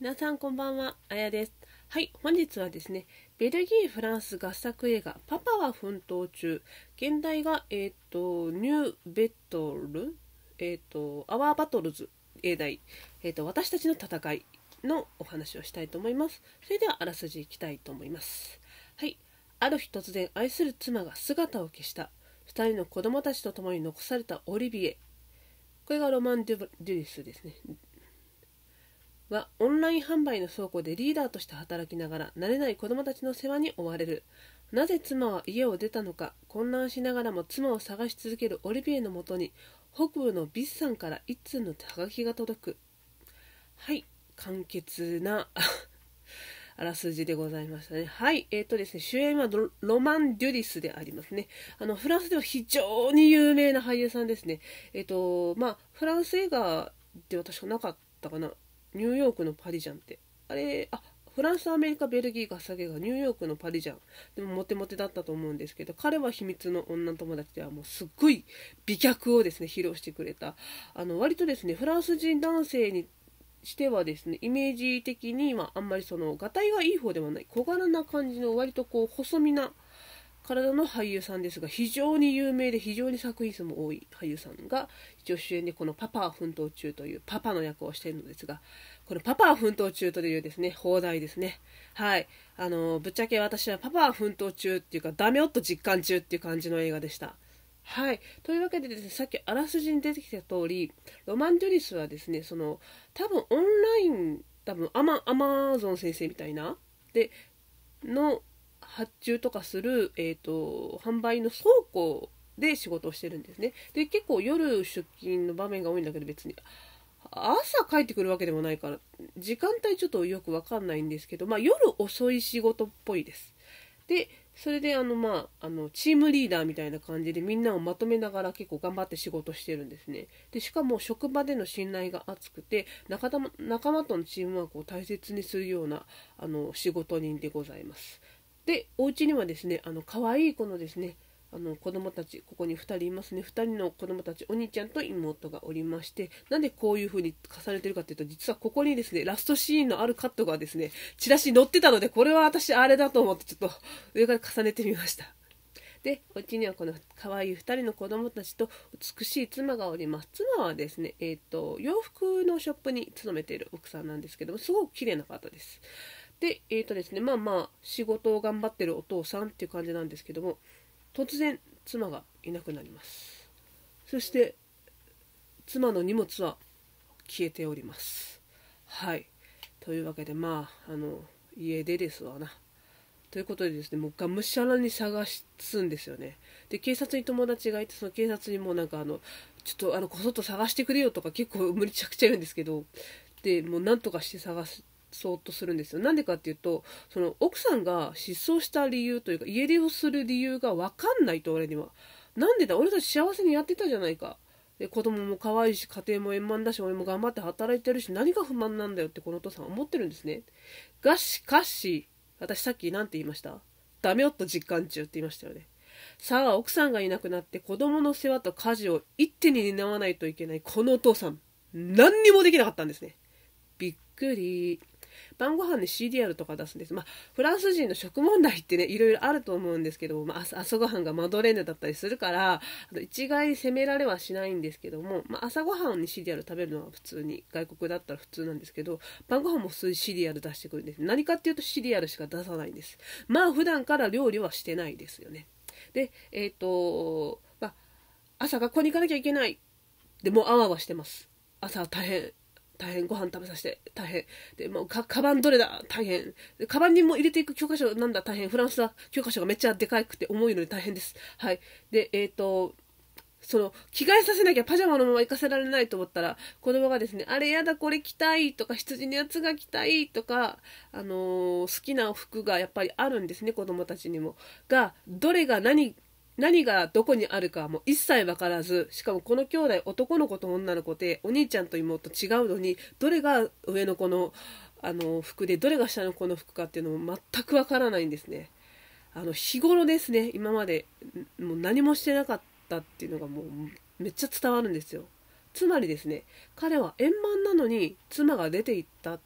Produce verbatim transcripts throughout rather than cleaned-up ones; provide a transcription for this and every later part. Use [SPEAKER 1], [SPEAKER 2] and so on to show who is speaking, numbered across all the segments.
[SPEAKER 1] 皆さんこんばんは、あやです。はい、本日はですね、ベルギー・フランス合作映画パパは奮闘中、現代が、えっ、と、ニューベットル、えっ、と、アワーバトルズ、英題、えっ、と、私たちの戦いのお話をしたいと思います。それではあらすじいきたいと思います。はい、ある日突然愛する妻が姿を消した。二人の子供たちと共に残されたオリビエ。これがロマン・デュリスですね。はオンライン販売の倉庫でリーダーとして働きながら慣れない子供たちの世話に追われる。なぜ妻は家を出たのか混乱しながらも妻を探し続けるオリビエのもとに北部のビスさんから一通の手書きが届く。はい、簡潔なあらすじでございましたね。はい、えーとですね、主演はロマン・デュリスでありますね。あのフランスでは非常に有名な俳優さんですね。えっ、ー、とまあフランス映画では確かなかったかな。ニューヨークのパリジャンってあれ、あフランス、アメリカ、ベルギー合作映画ニューヨークのパリジャンでもモテモテだったと思うんですけど、彼は秘密の女友達ではもうすっごい美脚をですね披露してくれた、あの割とですねフランス人男性にしてはですねイメージ的にはあんまりそのがたいがいい方ではない小柄な感じの割とこう細身な体の俳優さんですが、非常に有名で非常に作品数も多い俳優さんが一応主演でこのパパは奮闘中というパパの役をしているのですが、このパパは奮闘中というですね放題ですね。はい、あのぶっちゃけ私はパパは奮闘中っていうかダメ夫実感中っていう感じの映画でした。はい、というわけでですね、さっきあらすじに出てきた通り、ロマン・デュリスはですね、その多分オンライン、多分アマアマゾン先生みたいなでの発注とかする、えーと、販売の倉庫で仕事をしてるんですね。で結構夜出勤の場面が多いんだけど、別に朝帰ってくるわけでもないから時間帯ちょっとよく分かんないんですけど、まあ、夜遅い仕事っぽいです。でそれであの、まあ、あのチームリーダーみたいな感じでみんなをまとめながら結構頑張って仕事してるんですね。でしかも職場での信頼が厚くて仲間仲間とのチームワークを大切にするようなあの仕事人でございます。でお家にはですね、あの可愛い子のですねあの子供たち、ここにふたりいますね。ふたりの子供たち、お兄ちゃんと妹がおりまして、なんでこういう風に重ねてるかというと、実はここにですねラストシーンのあるカットがですねチラシに載ってたので、これは私あれだと思ってちょっと上から重ねてみました。でお家にはこの可愛いふたりの子供たちと美しい妻がおります。妻はですね、えーと、洋服のショップに勤めている奥さんなんですけども、すごく綺麗な方です。でえーとですね、まあまあ仕事を頑張ってるお父さんっていう感じなんですけども、突然妻がいなくなります。そして妻の荷物は消えております。はい、というわけで、まああの家出ですわなということでですね、もうがむしゃらに探すんですよね。で警察に友達がいて、その警察にもなんかあのちょっとあのこそっと探してくれよとか結構無理ちゃくちゃ言うんですけど、でもうなんとかして探すそうとするんですよ。なんでかっていうと、その奥さんが失踪した理由というか家出をする理由が分かんないと、俺には。なんでだ、俺たち幸せにやってたじゃないか。で子供も可愛いし家庭も円満だし俺も頑張って働いてるし、何が不満なんだよってこのお父さんは思ってるんですね。がしかし私さっき何て言いました？ダメ夫実感中って言いましたよね。さあ奥さんがいなくなって子供の世話と家事を一手に担わないといけないこのお父さん、何にもできなかったんですね。びっくり。晩ご飯で シーディーアール とか出すんです。まあフランス人の食問題ってねいろいろあると思うんですけど、まあ、朝, 朝ごはんがマドレーヌだったりするからあと一概に責められはしないんですけども、まあ、朝ごはんに シーディーアール 食べるのは普通に外国だったら普通なんですけど、晩ご飯も普通に シーディーアール 出してくるんです。何かっていうと シーディーアール しか出さないんです。まあ普段から料理はしてないですよね。でえっ、ー、とまあ朝学校に行かなきゃいけない。でもうあわあわしてます。朝は大変大変、ご飯食べさせて大変で、もうかカバンどれだ大変で、カバンにも入れていく教科書なんだ大変、フランスは教科書がめっちゃでかくて重いので大変です。はい。でえっ、ー、とその着替えさせなきゃパジャマのまま行かせられないと思ったら、子供がですね、あれやだこれ着たいとか羊のやつが着たいとか、あのー、好きな服がやっぱりあるんですね、子供たちにも。がどれが何何がどこにあるかも一切分からず、しかもこの兄弟男の子と女の子でお兄ちゃんと妹違うのに、どれが上の子のあの服でどれが下の子の服かっていうのも全く分からないんですね。あの日頃ですね、今までもう何もしてなかったっていうのがもうめっちゃ伝わるんですよ。つまりですね、彼は円満なのに妻が出ていったっ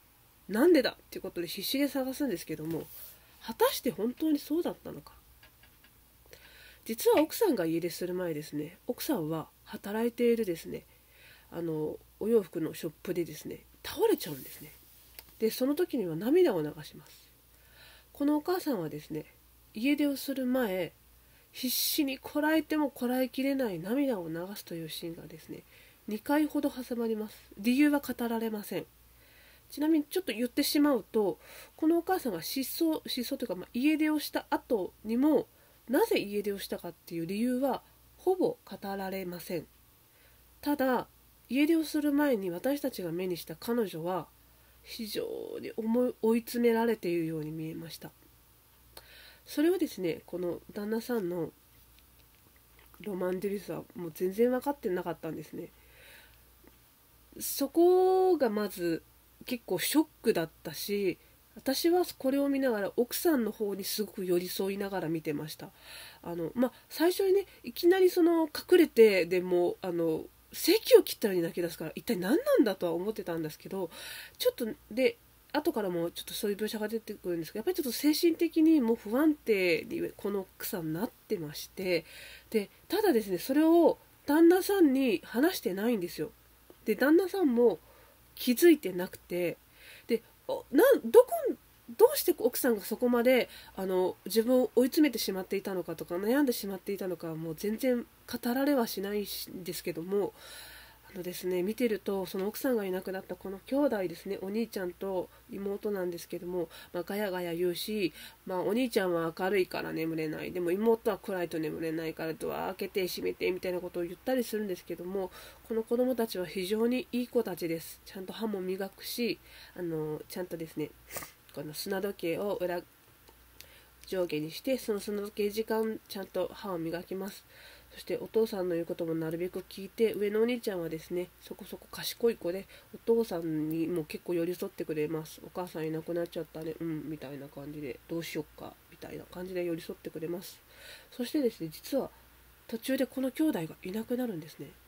[SPEAKER 1] なんでだっていうことで必死で探すんですけども、果たして本当にそうだったのか。実は奥さんが家出する前ですね、奥さんは働いているですね、あのお洋服のショップでですね倒れちゃうんですね。でその時には涙を流します。このお母さんはですね、家出をする前、必死にこらえてもこらえきれない涙を流すというシーンがですねにかいほど挟まります。理由は語られません。ちなみにちょっと言ってしまうと、このお母さんが失踪失踪というか、まあ、家出をした後にもなぜ家出をしたかっていう理由はほぼ語られません。ただ家出をする前に私たちが目にした彼女は非常に思い追い詰められているように見えました。それはですね、この旦那さんのロマン・デュリスはもう全然分かってなかったんですね。そこがまず結構ショックだったし、私はこれを見ながら奥さんの方にすごく寄り添いながら見てました。あの、まあ、最初にね、いきなりその隠れてでもあの咳を切ったように泣き出すから一体何なんだとは思ってたんですけど、ちょっとで後からもちょっとそういう描写が出てくるんですけど、やっぱりちょっと精神的にもう不安定にこの奥さんなってまして、でただですね、それを旦那さんに話してないんですよ。で旦那さんも気づいてなくて、でなんどこどうして奥さんがそこまであの自分を追い詰めてしまっていたのかとか悩んでしまっていたのかはもう全然語られはしないんですけども、あのですね、見てるとその奥さんがいなくなったこの兄弟ですね、お兄ちゃんと妹なんですけども、まあ、ガヤガヤ言うし、まあ、お兄ちゃんは明るいから眠れない、でも妹は暗いと眠れないからドア開けて閉めてみたいなことを言ったりするんですけども、この子供たちは非常にいい子たちです。ちゃんと歯も磨くし、あのちゃんとですねこの砂時計を裏上下にしてその砂時計時間ちゃんと歯を磨きます。そしてお父さんの言うこともなるべく聞いて、上のお兄ちゃんはですねそこそこ賢い子でお父さんにも結構寄り添ってくれます。お母さんいなくなっちゃったね、うんみたいな感じで、どうしよっかみたいな感じで寄り添ってくれます。そしてですね、実は途中でこの兄弟がいなくなるんですね。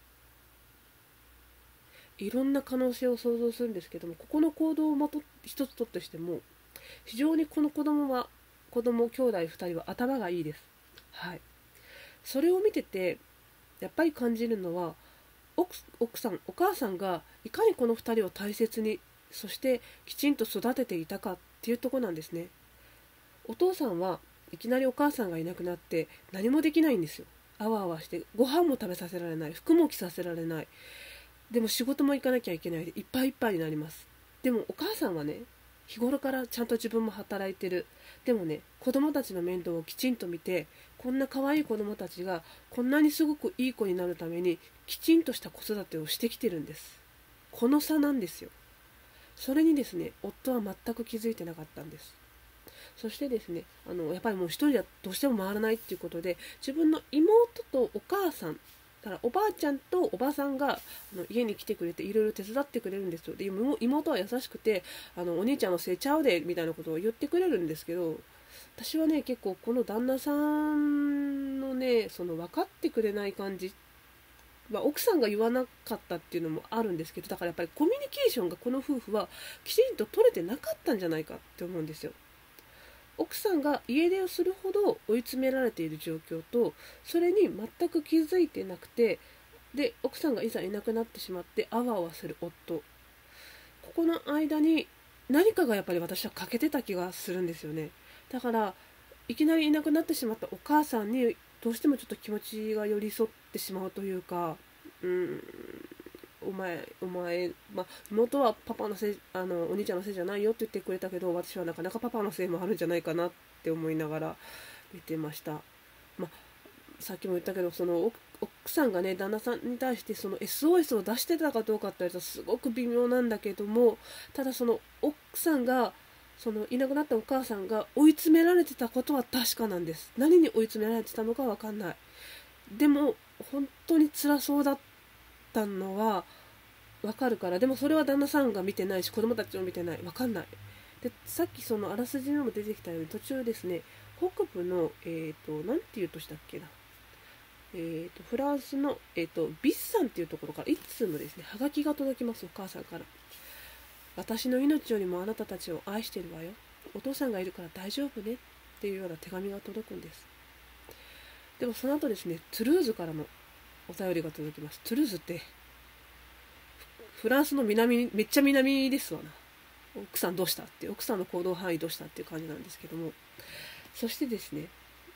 [SPEAKER 1] いろんな可能性を想像するんですけども、ここの行動をもと一つとってしても非常にこの子供は子供兄弟ふたりは頭がいいです。はい。それを見ててやっぱり感じるのは、奥、奥さんお母さんがいかにこのふたりを大切に、そしてきちんと育てていたかっていうところなんですね。お父さんはいきなりお母さんがいなくなって何もできないんですよ。あわあわしてご飯も食べさせられない、服も着させられない、でも仕事も行かなきゃいけないでいっぱいいっぱいになります。でもお母さんはね、日頃からちゃんと自分も働いてる。でもね、子供たちの面倒をきちんと見て、こんな可愛い子供たちがこんなにすごくいい子になるためにきちんとした子育てをしてきてるんです。この差なんですよ。それにですね、夫は全く気づいてなかったんです。そしてですね、あのやっぱりもう一人ではどうしても回らないっていうことで、自分の妹とお母さん、だからおばあちゃんとおばさんがあの家に来てくれていろいろ手伝ってくれるんですよ。で妹は優しくて、あのお兄ちゃんのせいちゃうでみたいなことを言ってくれるんですけど、私はね結構この旦那さんのねその分かってくれない感じ、まあ、奥さんが言わなかったっていうのもあるんですけど、だからやっぱりコミュニケーションがこの夫婦はきちんと取れてなかったんじゃないかって思うんですよ。奥さんが家出をするほど追い詰められている状況と、それに全く気づいてなくて、で奥さんがいざいなくなってしまってあわあわする夫、ここの間に何かがやっぱり私は欠けてた気がするんですよね。だからいきなりいなくなってしまったお母さんにどうしてもちょっと気持ちが寄り添ってしまうというか、うーんお前お前、まあ、妹はパパのせい、あのお兄ちゃんのせいじゃないよって言ってくれたけど、私はなかなかパパのせいもあるんじゃないかなって思いながら見てました。まあ、さっきも言ったけど、その奥さんがね旦那さんに対してその エスオーエス を出してたかどうかって言われたらすごく微妙なんだけども、ただその奥さんがそのいなくなったお母さんが追い詰められてたことは確かなんです。何に追い詰められてたのか分かんない。でも本当に辛そうだったのは分かるから。でもそれは旦那さんが見てないし子供たちも見てない、分かんない。でさっきそのあらすじにも出てきたように、途中ですね北部のえっ、ー、となんていう都市だっけな、えー、とフランスの、えー、とビッサンっていうところからいつつもですねはがきが届きます、お母さんから。 私の命よりもあなたたちを愛しているわよ。お父さんがいるから大丈夫ねっていうような手紙が届くんです。でもその後ですね、トゥルーズからのお便りが届きます。トゥルーズってフランスの南、めっちゃ南ですわな。奥さんどうしたって、奥さんの行動範囲どうしたっていう感じなんですけども、そしてですね、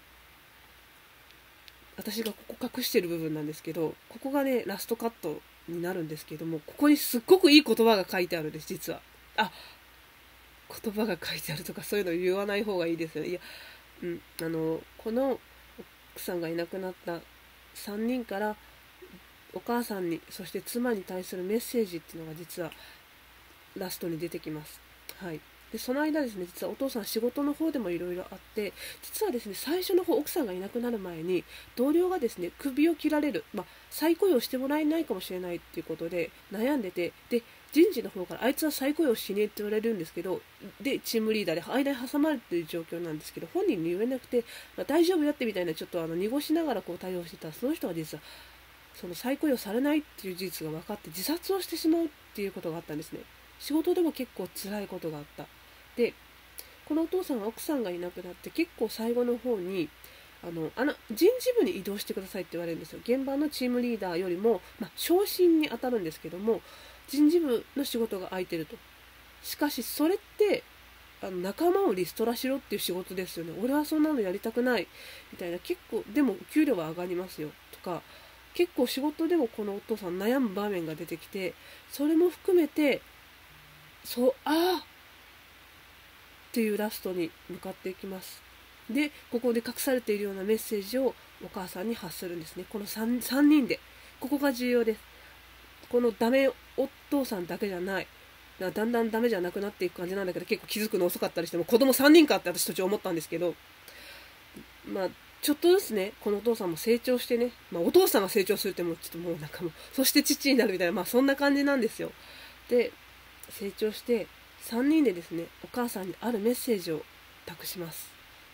[SPEAKER 1] 私がここ隠してる部分なんですけど、ここがねラストカットになるんですけども、ここにすっごくいい言葉が書いてあるんです。実はあ言葉が書いてあるとかそういうの言わない方がいいですよね。いや、うん、あのこの奥さんがいなくなったさんにんからお母さんに、そして妻に対するメッセージっていうのが実はラストに出てきます。はい。でその間ですね、実はお父さん仕事の方でもいろいろあって、実はですね、最初の方奥さんがいなくなる前に同僚がですね首を切られる、まあ、再雇用してもらえないかもしれないっていうことで悩んでて、で人事の方からあいつは再雇用しねえって言われるんですけど、でチームリーダーで間に挟まれている状況なんですけど、本人に言えなくて、まあ、大丈夫だってみたいなちょっとあの濁しながらこう対応してたその人が実はその再雇用されないっていう事実が分かって自殺をしてしまうっていうことがあったんですね。仕事でも結構辛いことがあった。でこのお父さんは奥さんがいなくなって結構最後の方にあのあの人事部に移動してくださいって言われるんですよ。現場のチームリーダーよりも、まあ、昇進に当たるんですけども、人事部の仕事が空いてると。しかしそれってあの仲間をリストラしろっていう仕事ですよね。俺はそんなのやりたくないみたいな、結構でも給料は上がりますよとか、結構仕事でもこのお父さん悩む場面が出てきて、それも含めてそうああっていうラストに向かっていきます。でここで隠されているようなメッセージをお母さんに発するんですね。この 3, さんにんで、ここが重要です。このダメお父さんだけじゃない、だんだんダメじゃなくなっていく感じなんだけど、結構気づくの遅かったりしても子供さんにんかって私途中思ったんですけど、まあちょっとずつねこのお父さんも成長してね、まあ、お父さんが成長するってもうちょっともうなんかもうそして父になるみたいな、まあそんな感じなんですよ。で成長してさんにんでですねお母さんにあるメッセージを託します。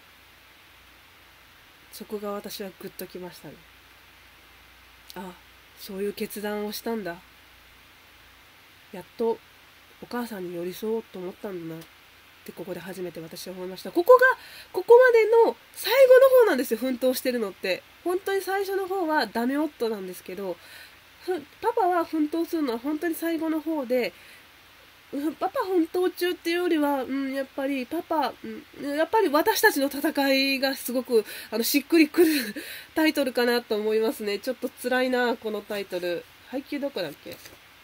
[SPEAKER 1] そこが私はグッときましたね。あ、そういう決断をしたんだ、やっとお母さんに寄り添おうと思ったんだなってここで初めて私は思いました。ここがここまでの最後の方なんですよ。奮闘してるのって本当に最初の方はダメ夫なんですけど、パパは奮闘するのは本当に最後の方で、パパ奮闘中っていうよりは、うん、やっぱりパパ、うん、やっぱり私たちの戦いがすごくあのしっくりくるタイトルかなと思いますね。ちょっと辛いなこのタイトル。配給どこだっけ。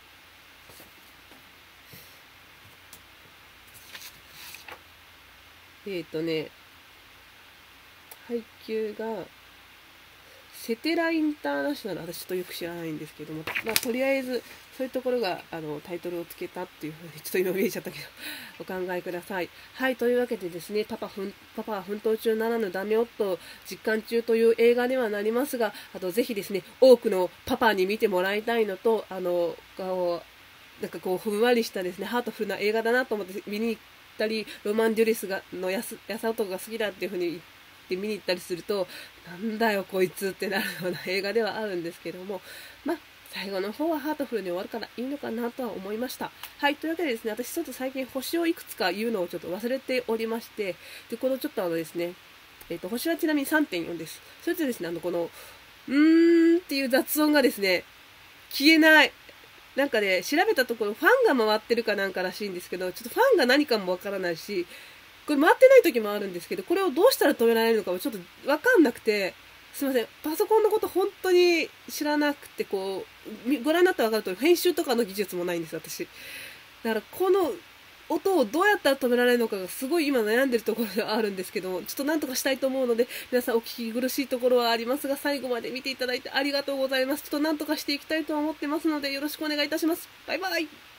[SPEAKER 1] えーとね配給がセテラインターナショナル、私ちょっとよく知らないんですけども、まあ、とりあえずそういうところがあのタイトルをつけたっていうふうにちょっと今見えちゃったけどお考えください。はい、というわけでですね、パパふんパパは奮闘中ならぬダメ夫実感中という映画ではなりますが、あとぜひですね多くのパパに見てもらいたいのと、あのこうなんかこうふんわりしたですねハートフルな映画だなと思って見に行ったり、ロマン・デュリスがのやすやさ男が好きだっていうふうに言ってで見に行ったりすると、なんだよこいつってなるような映画ではあるんですけども、まあ最後の方はハートフルに終わるからいいのかなとは思いました。はい、というわけでですね、私ちょっと最近星をいくつか言うのをちょっと忘れておりまして、でこのちょっとあのですね、えー、と星はちなみに さんてんよん です。それとですね、あのこのうーんっていう雑音がですね消えない。なんかね調べたところファンが回ってるかなんからしいんですけど、ちょっとファンが何かもわからないし、これ回ってない時もあるんですけど、これをどうしたら止められるのかもちょっと分かんなくて、すいません、パソコンのこと本当に知らなくて、こうご覧になったら分かると編集とかの技術もないんです私。だからこの音をどうやったら止められるのかがすごい今悩んでるところではあるんですけども、ちょっとなんとかしたいと思うので、皆さんお聞き苦しいところはありますが最後まで見ていただいてありがとうございます。ちょっとなんとかしていきたいと思ってますのでよろしくお願いいたします。バイバイ。